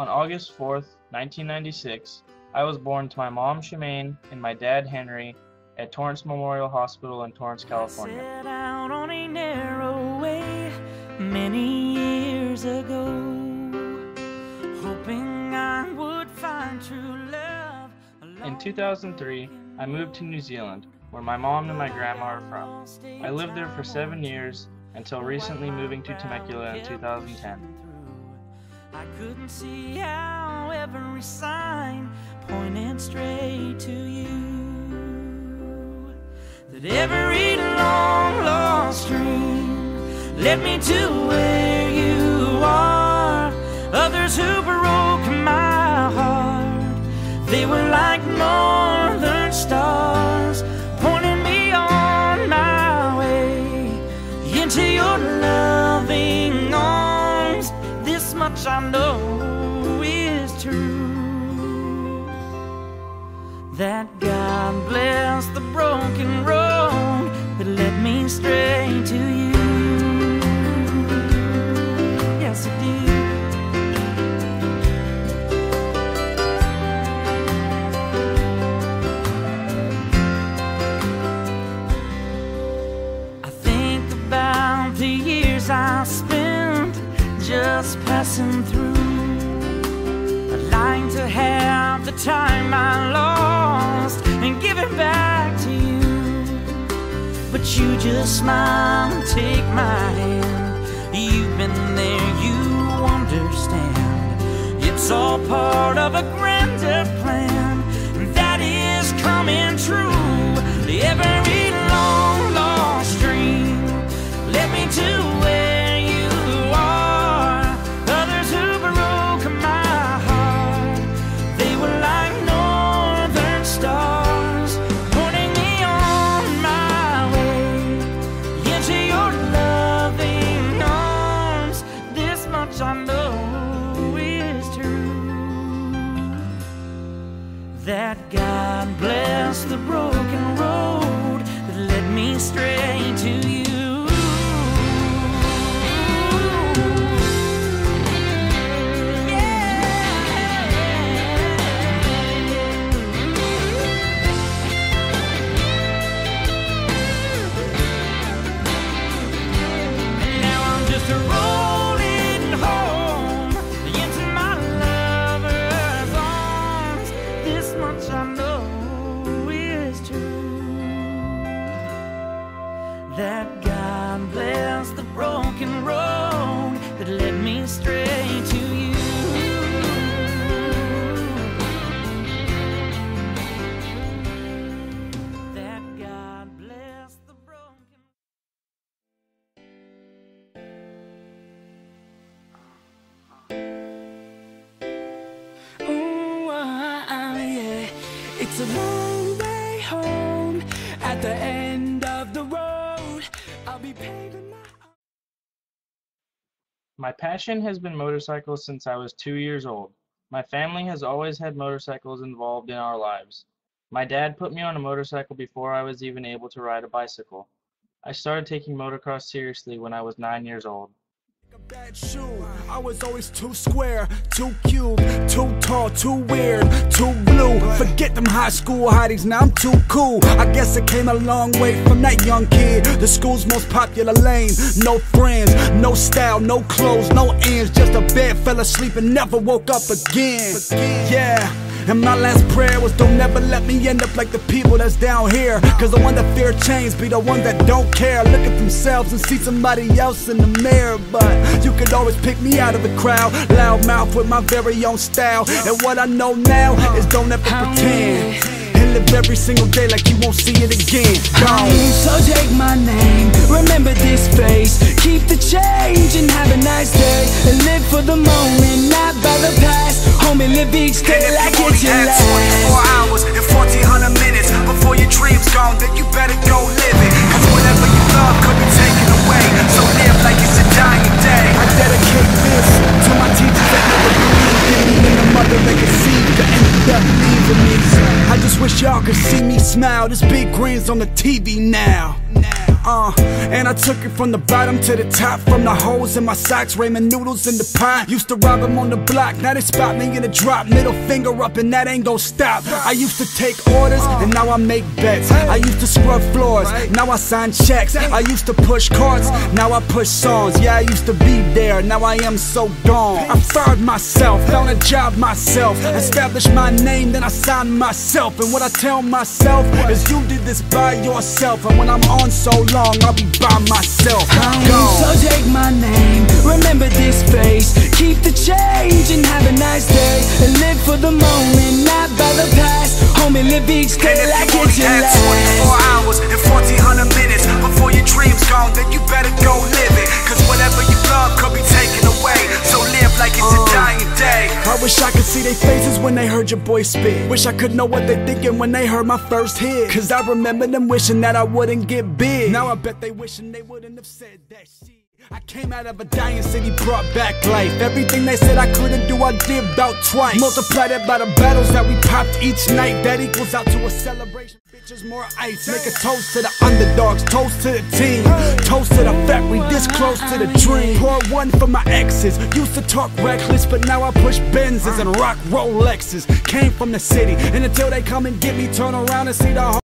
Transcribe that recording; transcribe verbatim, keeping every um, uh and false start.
On August fourth, nineteen ninety-six, I was born to my mom, Shemaine, and my dad, Henry, at Torrance Memorial Hospital in Torrance, California. I set out on a narrow way many years ago, hoping I would find true love. In two thousand three, I moved to New Zealand, where my mom and my grandma are from. I lived there for seven years, until recently moving to Temecula in two thousand ten. I couldn't see how every sign pointed straight to you, that every long lost dream led me to where you are. Others who broke my heart, they were like northern stars, pointing me on my way into your loving arms. This much I know is true, that God bless the broken road that led me straight to you. Yes, it did. I think about the years I spent just passing through. I'd like to have the time I lost and give it back to you, but you just smile and take my hand. You've been there, you understand. It's all part of a grander plan that is coming true. Every long lost dream led me to where you are. Others who broke my heart, they were like northern stars, pointing me on my way into your loving arms. This much I know is true, that God bless the broken road that led me straight to you. That God bless the broken road that led me straight to you. That God bless the broken. Ooh, uh, uh, yeah. It's a long way home at the end of the road. I'll be paving my... My passion has been motorcycles since I was two years old. My family has always had motorcycles involved in our lives. My dad put me on a motorcycle before I was even able to ride a bicycle. I started taking motocross seriously when I was nine years old. A bad shoe. I was always too square, too cute, too tall, too weird, too blue. Forget them high school hotties, now I'm too cool. I guess I came a long way from that young kid. The school's most popular lane. No friends, no style, no clothes, no ends. Just a bed, fell asleep and never woke up again. Yeah. And my last prayer was don't never let me end up like the people that's down here. Cause the one that fear change be the one that don't care. Look at themselves and see somebody else in the mirror. But you could always pick me out of the crowd. Loud mouth with my very own style. And what I know now is don't ever pretend. And live every single day like you won't see it again. Gone. So take my name, remember this face. Keep the change and have a nice day. And live for the moment, not by the past. Homie, live each day like it's your last. twenty-four hours and fourteen hundred minutes before your dream's gone, then you better go live it. Cause whatever you love could be taken away. So live like it's a dying day. I dedicate this to my teachers that never believed in me, and the mother that conceived that ended up leaving me. I just wish y'all could see me smile. This big grin's on the T V now. Uh, and I took it from the bottom to the top, from the holes in my socks, ramen noodles in the pot. Used to rob them on the block, now they spot me in a drop. Middle finger up and that ain't gon' stop. I used to take orders and now I make bets. I used to scrub floors, now I sign checks. I used to push carts, now I push songs. Yeah, I used to be there, now I am so gone. I fired myself, found a job myself, established my name, then I signed myself. And what I tell myself is you did this by yourself, and when I'm on so long, I'll be by myself. Gone. So take my name, remember this face, keep the change and have a nice day, and live for the moment, not by the past. Homie, live each day like it's your last. twenty-four hours and fourteen hundred minutes before your dream's gone, then you better go live it. Cause whatever you love could be taken away, so live like it's a dying day. I wish I could see their faces when they heard your boy spit. Wish I could know what they thinking when they heard my first hit. Cause I remember them wishing that I wouldn't get big. Now I bet they wishing they wouldn't have said that shit. I came out of a dying city, brought back life. Everything they said I couldn't do, I did about twice. Multiply that by the battles that we popped each night. That equals out to a celebration. Bitches, more ice. Make a toast to the underdogs, toast to the team, toast to the fact we this close to the dream. Pour one for my exes. Used to talk reckless, but now I push Benzes and rock Rolexes. Came from the city, and until they come and get me, turn around and see the whole